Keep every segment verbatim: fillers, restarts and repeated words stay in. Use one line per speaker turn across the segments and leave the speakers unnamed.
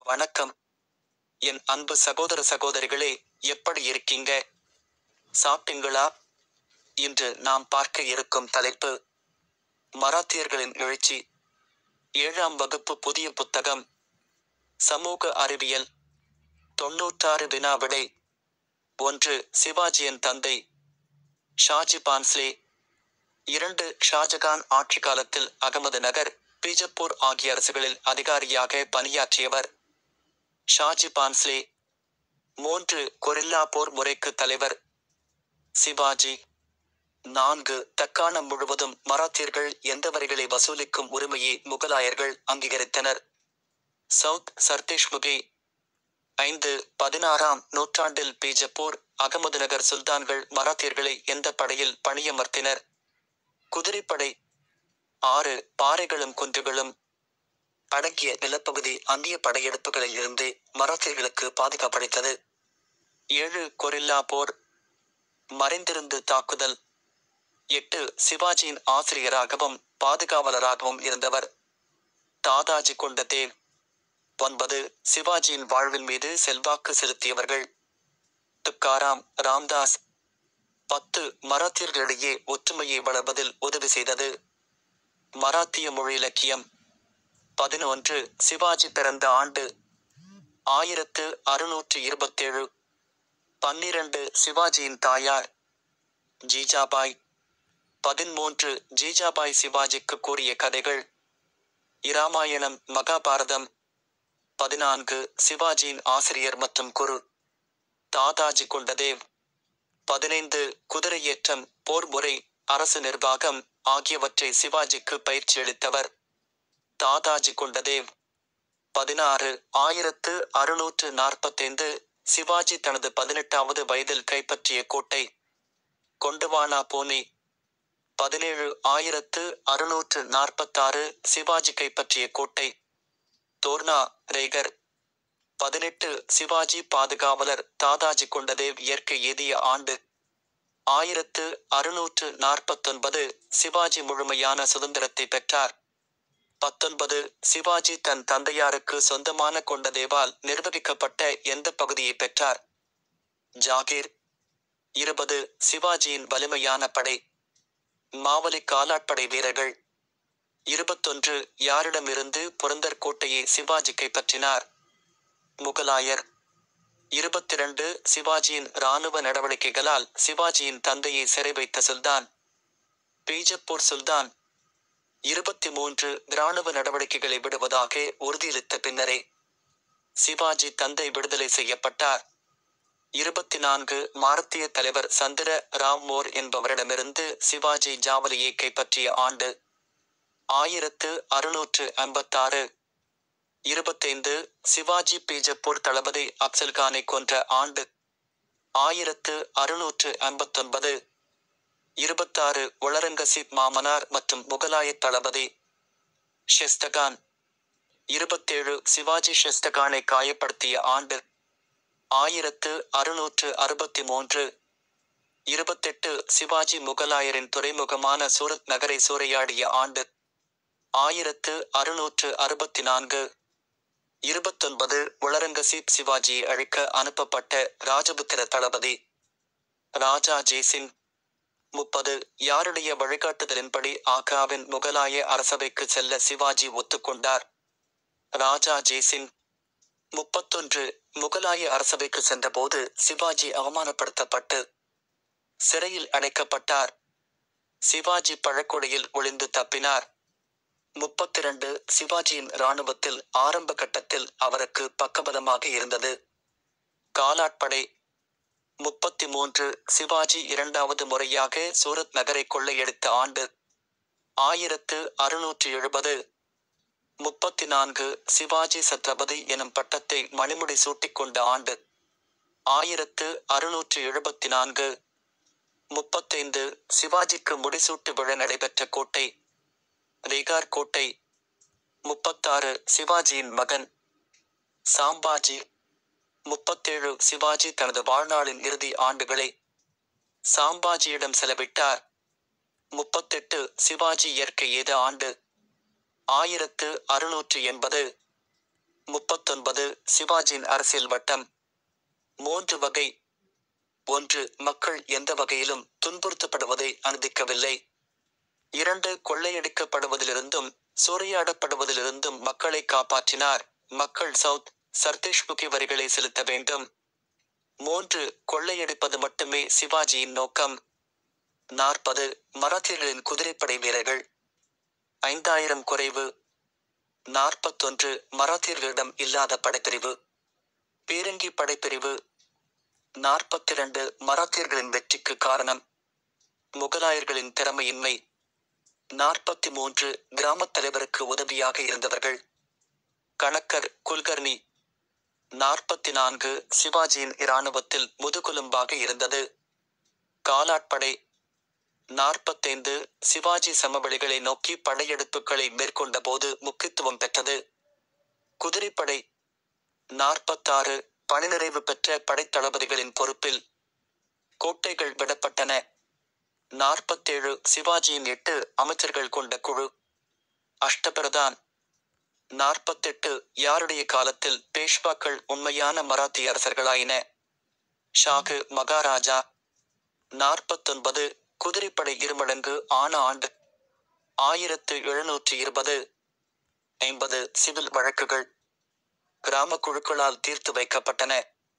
வணக்கம். என் அன்பு சகோதர சகோதரிகளே, எப்படி இருக்கீங்க? சாப்பிட்டீங்களா? இன்று நாம் பார்க்க இருக்கும் தலைப்பு மராத்தியர்களின் எழுச்சி. ஏழாம் வகுப்பு புதிய புத்தகம். சமூக அறிவியல். தொண்ணூற்றாறு வினா விடை. ஒன்று. சிவாஜியின் தந்தை ஷாஜி பான்ஸ்லே. இரண்டு. ஷாஜகான் ஆட்சி காலத்தில் அகமது நகர், பீஜப்பூர் ஆகிய அரசுகளில் அதிகாரியாக பணியாற்றியவர் ஷாஜி பான்ஸ்லே. மூன்று. கொரில்லா போர் முறைக்கு தலைவர் சிவாஜி. நான்கு. தக்காணம் முழுவதும் மராத்தியர்கள் எந்த வரிகளை வசூலிக்கும் உரிமையை முகலாயர்கள் அங்கீகரித்தனர். சவுத் சர்தேஷ்முகி. ஐந்து. பதினாறாம் நூற்றாண்டில் பீஜப்பூர், அகமது நகர் சுல்தான்கள் மராத்தியர்களை எந்த படையில் பணியமர்த்தினர்? குதிரைப்படை. ஆறு. பாறைகளும் குன்றுகளும் அடங்கிய நிலப்பகுதி அந்நிய படையெடுப்புகளில் இருந்து மராத்தியர்களுக்கு பாதுகாப்பளித்தது. ஏழு. கொரில்லா போர். மறைந்திருந்து தாக்குதல். எட்டு. சிவாஜியின் ஆசிரியராகவும் பாதுகாவலராகவும் இருந்தவர் தாதாஜி கொண்டதேவ். ஒன்பது. சிவாஜியின் வாழ்வின் மீது செல்வாக்கு செலுத்தியவர்கள் துக்காராம், ராம்தாஸ். பத்து. மராத்தியர்களிடையே ஒற்றுமையை வளர்ப்பதில் உதவி செய்தது மராத்திய மொழி இலக்கியம். பதினொன்று. சிவாஜி பிறந்த ஆண்டு ஆயிரத்து அறுநூற்று இருபத்தேழு. பன்னிரண்டு. சிவாஜியின் தாயார் ஜீஜாபாய். பதிமூன்று. ஜீஜாபாய் சிவாஜிக்கு கூறிய கதைகள் இராமாயணம், மகாபாரதம். பதினான்கு. சிவாஜியின் ஆசிரியர் மற்றும் குரு தாதாஜி கொண்டதேவ். பதினைந்து. குதிரையேற்றம், போர் முறை, அரசு நிர்வாகம் ஆகியவற்றை சிவாஜிக்கு பயிற்சியளித்தவர் தாதாஜி கொண்டதேவ். பதினாறு. ஆயிரத்து அறுநூற்று நாற்பத்தைந்து. சிவாஜி தனது பதினெட்டாவது வயதில் கைப்பற்றிய கோட்டை கொண்டுவானா பூனே. பதினேழு. ஆயிரத்து அறுநூற்று நாற்பத்தாறு. சிவாஜி கைப்பற்றிய கோட்டை தோர்னா, ரேகர். பதினெட்டு. சிவாஜி பாதுகாவலர் தாதாஜி கொண்டதேவ் இயற்கை எய்திய ஆண்டு ஆயிரத்து அறுநூற்று நாற்பத்தொன்பது. சிவாஜி முழுமையான சுதந்திரத்தை பெற்றார். பத்தொன்பது. சிவாஜி தன் தந்தையாருக்கு சொந்தமான கொண்டதேவால் நிர்வகிக்கப்பட்ட எந்த பகுதியை பெற்றார்? ஜாகீர். இருபது. சிவாஜியின் வலிமையான படை. மாவலி காலாட்படை வீரர்கள். இருபத்தொன்று. யாரிடமிருந்து புரந்தர் கோட்டையை சிவாஜி கைப்பற்றினார்? முகலாயர். இருபத்திரண்டு. சிவாஜியின் இராணுவ நடவடிக்கைகளால் சிவாஜியின் தந்தையை சிறை வைத்த சுல்தான் பீஜப்பூர் சுல்தான். இருபத்தி மூன்று. இராணுவ நடவடிக்கைகளை விடுவதாக உறுதியளித்த பின்னரே சிவாஜி தந்தை விடுதலை செய்யப்பட்டார். இருபத்தி நான்கு. மாரத்திய தலைவர் சந்திர ராவ் மோர் என்பவரிடமிருந்து சிவாஜி ஜாவலியை கைப்பற்றிய ஆண்டு ஆயிரத்து அறுநூற்று ஐம்பத்தாறு. இருபத்தைந்து. சிவாஜி பீஜப்பூர் தளபதி அப்சல்கானை கொன்ற ஆண்டு ஆயிரத்து அறுநூற்று ஐம்பத்தொன்பது. இருபத்தாறு. ஒளரங்கசீப் மாமனார் மற்றும் முகலாய தளபதி ஷெஸ்டகான். இருபத்தேழு. சிவாஜி ஷெஸ்டகானை காயப்படுத்திய ஆண்டு ஆயிரத்து அறுநூற்று அறுபத்தி மூன்று. இருபத்தெட்டு. சிவாஜி முகலாயரின் துறைமுகமான சூரத் நகரை சூறையாடிய ஆண்டு ஆயிரத்து அறுநூற்று அறுபத்தி நான்கு. இருபத்தொன்பது. ஒளரங்கசீப் சிவாஜியை அழிக்க அனுப்பப்பட்ட ராஜபுத்திர தளபதி ராஜா ஜெய்சிங். முப்பது. யாருடைய வழிகாட்டுதலின்படி ஆக்ராவின் முகலாய அரசவைக்கு செல்ல சிவாஜி ஒத்துக்கொண்டார்? ராஜா ஜெய்சிங். முப்பத்தொன்று. முகலாய அரசவைக்கு சென்றபோது சிவாஜி அவமானப்படுத்தப்பட்டு சிறையில் அடைக்கப்பட்டார். சிவாஜி பழக்குடியில் ஒளிந்து தப்பினார். முப்பத்திரண்டு. சிவாஜியின் இராணுவத்தில் ஆரம்ப கட்டத்தில் அவருக்கு பக்கபலமாக இருந்தது காலாட்படை. முப்பத்தி மூன்று. சிவாஜி இரண்டாவது முறையாக சூரத் நகரை கொள்ளையடித்த ஆண்டு ஆயிரத்து அறுநூற்று எழுபது. முப்பத்தி நான்கு. சிவாஜி சத்ரபதி எனும் பட்டத்தை மணிமுடி சூட்டிக்கொண்ட ஆண்டு ஆயிரத்து அறுநூற்று எழுபத்தி நான்கு. முப்பத்தைந்து. சிவாஜிக்கு முடிசூட்டு விழா நடைபெற்ற கோட்டை ரேகார் கோட்டை. முப்பத்தாறு. சிவாஜியின் மகன் சாம்பாஜி. முப்பத்தேழு. சிவாஜி தனது வாழ்நாளின் இறுதி ஆண்டுகளை சாம்பாஜியிடம் செலவிட்டார். முப்பத்தெட்டு. சிவாஜி இயற்கை எய்த ஆண்டு ஆயிரத்து அறுநூற்று எண்பது. முப்பத்தொன்பது சிவாஜியின் அரசியல் வட்டம். மூன்று வகை. ஒன்று, மக்கள் எந்த வகையிலும் துன்புறுத்தப்படுவதை அனுமதிக்கவில்லை. இரண்டு, கொள்ளையடிக்கப்படுவதிலிருந்தும் சூறையாடப்படுவதிலிருந்தும் மக்களை காப்பாற்றினார். மக்கள் சவுத் சர்தேஷ்முகி வரிகளை செலுத்த வேண்டும். மூன்று, கொள்ளையடிப்பது மட்டுமே சிவாஜியின் நோக்கம். நாற்பது மராத்தியர்களின் குதிரைப்படை வீரர்கள் ஐந்தாயிரம் குறைவு. நாற்பத்தொன்று மராத்தியர்களிடம் இல்லாத படைப்பிரிவு பீரங்கி படைப்பிரிவு. நாற்பத்திரண்டு மராத்தியர்களின் வெற்றிக்கு காரணம் முகலாயர்களின் திறமையின்மை. நாற்பத்தி மூன்று கிராமத் தலைவருக்கு உதவியாக இருந்தவர்கள் கணக்கர் குல்கர்னி. நாற்பத்தி நான்கு சிவாஜியின் இராணுவத்தில் முதுகுலும்பாக இருந்தது காலாட்படை. நாற்பத்தைந்து சிவாஜி சமவெளிகளை நோக்கி படையெடுப்புகளை மேற்கொண்ட போது முக்கியத்துவம் பெற்றது குதிரைப்படை. நாற்பத்தாறு பணிநிறைவு பெற்ற படைத்தளபதிகளின் பொறுப்பில் கோட்டைகள் விடப்பட்டன. நாற்பத்தேழு சிவாஜியின் எட்டு அமைச்சர்கள் கொண்ட குழு அஷ்டபிரதான். நாற்பத்தெட்டு யாருடைய காலத்தில் பேஷ்வாக்கள் உண்மையான மராத்திய அரசர்களாயின? ஷாகு மகாராஜா. நாற்பத்தொன்பது குதிரைப்படை இருமடங்கு ஆன ஆண்டு ஆயிரத்து எழுநூற்றி இருபது. ஐம்பது சிவில் வழக்குகள் கிராம குழுக்களால் தீர்த்து வைக்கப்பட்டன.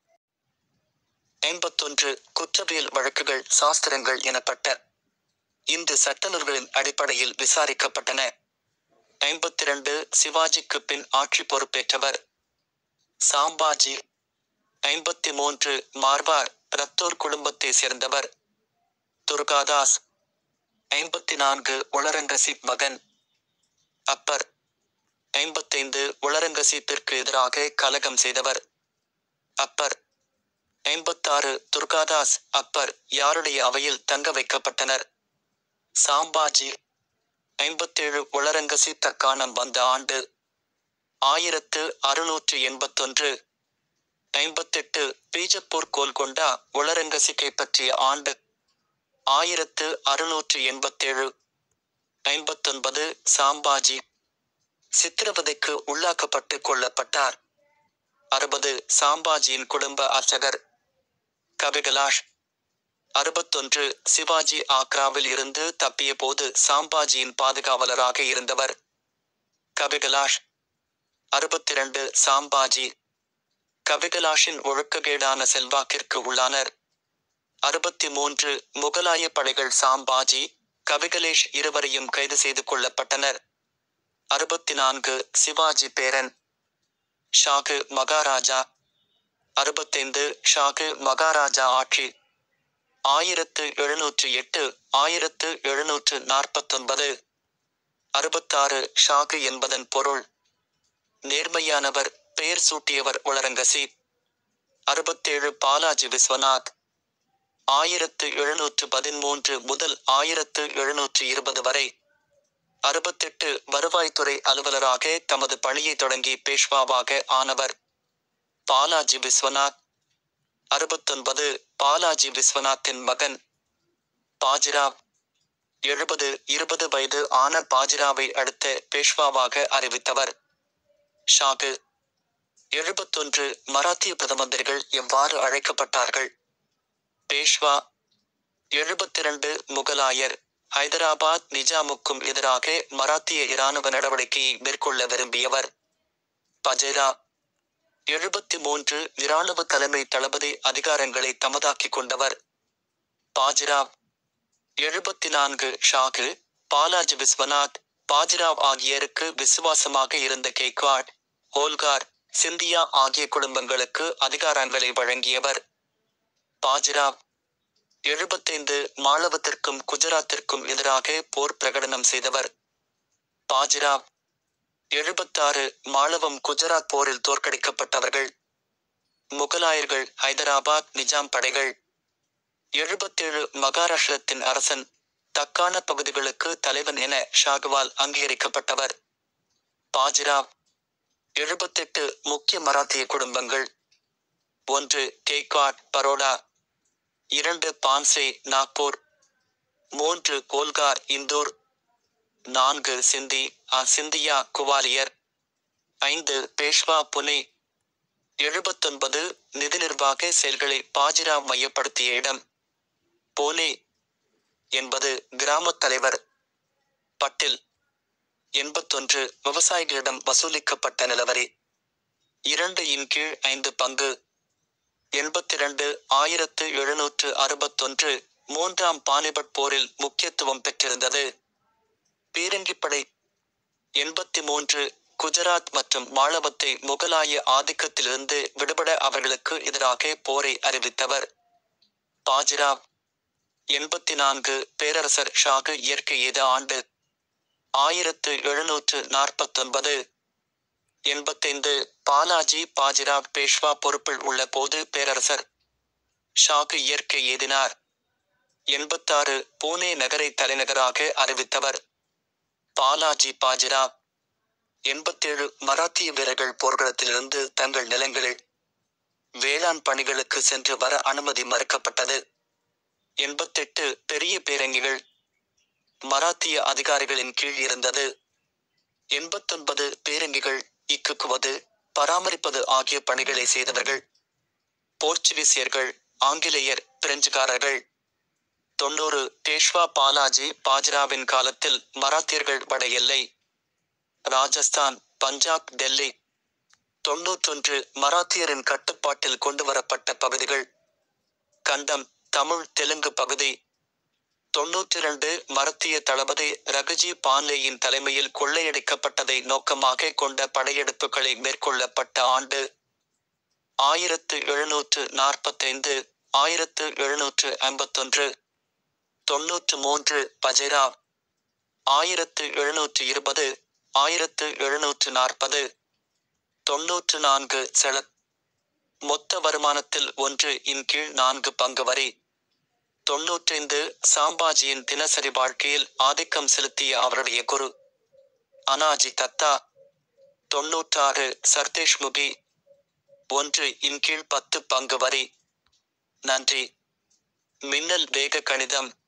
ஐம்பத்தொன்று குற்றவியல் வழக்குகள் சாஸ்திரங்கள் எனப்பட்ட இந்து சட்டநூல்களின் அடிப்படையில் விசாரிக்கப்பட்டன. ஐம்பத்திரண்டு சிவாஜிக்கு பின் ஆட்சி பொறுப்பேற்றவர் சாம்பாஜி. ஐம்பத்தி மூன்று மார்வார் ரத்தோர் குடும்பத்தை சேர்ந்தவர் துர்காதாஸ். ஐம்பத்தி நான்கு ஒளரங்கசீப் மகன் அப்பர். ஐம்பத்தைந்து ஒளரங்கசீப்பிற்கு எதிராக கலகம் செய்தவர் அப்பர். ஐம்பத்தாறு துர்காதாஸ் அப்பர் யாருடைய அவையில் தங்க வைக்கப்பட்டனர்? சாம்பாஜி. ஐம்பத்தேழு ஒளரங்கசீப் தக்காணம் வந்த ஆண்டு ஆயிரத்து அறுநூற்று எண்பத்தொன்று. ஐம்பத்தெட்டு பீஜப்பூர் கோல்கொண்டா ஒளரங்கசீப்பை பற்றிய ஆண்டு ஆயிரத்து அறுநூற்று எண்பத்தேழு. ஐம்பத்தொன்பது சாம்பாஜி சித்திரவதைக்கு உள்ளாக்கப்பட்டு கொல்லப்பட்டார். அறுபது சாம்பாஜியின் குடும்ப அர்ச்சகர் கவிகலாஷ். அறுபத்தொன்று சிவாஜி ஆக்ராவில் இருந்து தப்பிய போது சாம்பாஜியின் பாதுகாவலராக இருந்தவர் கவிகலாஷ். அறுபத்திரண்டு சாம்பாஜி கவிகலாஷின் ஒழுக்ககேடான செல்வாக்கிற்கு உள்ளானர். அறுபத்தி மூன்று முகலாய படைகள் சாம்பாஜி கவிகலேஷ் இருவரையும் கைது செய்து கொள்ளப்பட்டனர். அறுபத்தி நான்கு சிவாஜி பேரன் ஷாகு மகாராஜா. அறுபத்தைந்து ஷாகு மகாராஜா ஆட்சி ஆயிரத்து எழுநூற்று எட்டு ஆயிரத்து எழுநூற்று நாற்பத்தொன்பது. அறுபத்தாறு ஷாகு என்பதன் பொருள் நேர்மையானவர், பெயர் சூட்டியவர் ஒளரங்கசீப். அறுபத்தேழு பாலாஜி விஸ்வநாத். ஆயிரத்து எழுநூற்று பதிமூன்று முதல் ஆயிரத்து எழுநூற்று இருபது வரை அறுபத்தெட்டு வருவாய்த்துறை அலுவலராக தமது பணியை தொடங்கி பேஷ்வாவாக ஆனவர் பாலாஜி விஸ்வநாத். அறுபத்தொன்பது பாலாஜி விஸ்வநாத்தின் மகன் பாஜிராவ். எழுபது இருபது வயது ஆன பாஜிராவை அடுத்த பேஷ்வாவாக அறிவித்தவர் ஷாகு. எழுபத்தொன்று மராத்திய பிரதமந்திரிகள் எவ்வாறு அழைக்கப்பட்டார்கள்? பேஷ்வா. எழுபத்திரண்டு முகலாயர் ஹைதராபாத் நிஜாமுக்கும் எதிராக மராத்திய இராணுவ நடவடிக்கையை மேற்கொள்ள விரும்பியவர் பஜேரா. எழுபத்தி மூன்று இராணுவ தலைமை தளபதி அதிகாரங்களை தமதாக்கிக் கொண்டவர் பாஜிராவ். எழுபத்தி நான்கு ஷாகு, பாலாஜி விஸ்வநாத், பாஜிராவ் ஆகியோருக்கு விசுவாசமாக இருந்த கெய்க்வாட், ஹோல்கார், சிந்தியா ஆகிய குடும்பங்களுக்கு அதிகாரங்களை வழங்கியவர் பாஜிராவ். எழுபத்தைந்து மாளவத்திற்கும் குஜராத்திற்கும் எதிராக போர் பிரகடனம் செய்தவர் பாஜிராவ். எழுபத்தாறு மாளவம் குஜராத் போரில் தோற்கடிக்கப்பட்டவர்கள் முகலாயர்கள் ஹைதராபாத் நிஜாம் படைகள். எழுபத்தேழு மகாராஷ்டிரத்தின் அரசன், தக்கான பகுதிகளுக்கு தலைவன் என ஷாகுவால் அங்கீகரிக்கப்பட்டவர் பாஜிராவ். எழுபத்தெட்டு முக்கிய மராத்திய குடும்பங்கள். ஒன்று கெய்க்வாட் பரோடா. இரண்டு பான்சே நாக்பூர். மூன்று கோல்கார் இந்தூர். நான்கு சிந்தி அ சிந்தியா குவாலியர். ஐந்து பேஷ்வா புனே. எழுபத்தொன்பது நிதி நிர்வாக செயல்களை பாஜிராவ் மையப்படுத்திய இடம். போலே என்பது கிராமத் தலைவர். பட்டில். எண்பத்தொன்று விவசாயிகளிடம் வசூலிக்கப்பட்ட நிலவரி. இரண்டு இன் கீழ் ஐந்து பங்கு. எண்பத்திரண்டு ஆயிரத்து எழுநூற்று அறுபத்தொன்று மூன்றாம் பானிபட் போரில் முக்கியத்துவம் பெற்றிருந்தது. பீரங்கிப்படை. எண்பத்தி மூன்று குஜராத் மற்றும் மாளவத்தை முகலாய ஆதிக்கத்திலிருந்து விடுபட அவர்களுக்கு எதிராக போரை அறிவித்தவர் பாஜிராவ். எண்பத்தி நான்கு பேரரசர் ஷாகு இயற்கை எய்த ஆண்டு. ஆயிரத்து எழுநூற்று நாற்பத்தொன்பது. எண்பத்தைந்து பாலாஜி பாஜிராவ் பேஷ்வா பொறுப்பில் உள்ள போது பேரரசர் ஷாகு இயற்கை எய்தினார். எண்பத்தாறு பூனே நகரை தலைநகராக அறிவித்தவர் பாலாஜி பாஜிராவ். எண்பத்தேழு மராத்திய வீரர்கள் போர்க்களத்திலிருந்து தங்கள் நிலங்களில் வேளாண் பணிகளுக்கு சென்று வர அனுமதி மறுக்கப்பட்டது. எண்பத்தெட்டு பெரிய பீரங்கிகள் மராத்திய அதிகாரிகளின் கீழ் இருந்தது. எண்பத்தொன்பது பீரங்கிகள் இக்குக்குவது பராமரிப்பது ஆகிய பணிகளை செய்தவர்கள் போர்ச்சுகீசியர்கள், ஆங்கிலேயர், பிரெஞ்சுக்காரர்கள். தொண்ணூறு பேஷ்வா பாலாஜி பாஜிராவின் காலத்தில் மராத்தியர்கள் வட எல்லை ராஜஸ்தான், பஞ்சாப், டெல்லி. தொன்னூற்றொன்று மராத்தியரின் கட்டுப்பாட்டில் கொண்டுவரப்பட்ட பகுதிகள். கண்டம் தமிழ் தெலுங்கு பகுதி. தொன்னூற்றி இரண்டு மராத்திய தளபதி ரகுஜி பான்லேயின் தலைமையில் கொள்ளையடிக்கப்பட்டதை நோக்கமாக கொண்ட படையெடுப்புகளை மேற்கொள்ளப்பட்ட ஆண்டு. ஆயிரத்து எழுநூற்று நாற்பத்தைந்து ஆயிரத்து எழுநூற்று ஐம்பத்தொன்று. தொன்னூற்று மூன்று பஜைராவ். ஆயிரத்து எழுநூற்று இருபது ஆயிரத்து எழுநூற்று நாற்பது. தொன்னூற்று நான்கு செலத். மொத்த வருமானத்தில் ஒன்று இன் கீழ் நான்கு பங்கு வரி. தொன்னூற்றைந்து சாம்பாஜியின் தினசரி வாழ்க்கையில் ஆதிக்கம் செலுத்திய அவருடைய குரு அனாஜி தத்தா. தொன்னூற்றாறு சர்தேஷ்முகி. ஒன்று இன் கீழ் பத்து பங்கு வரி. நன்றி. மின்னல் வேக கணிதம்.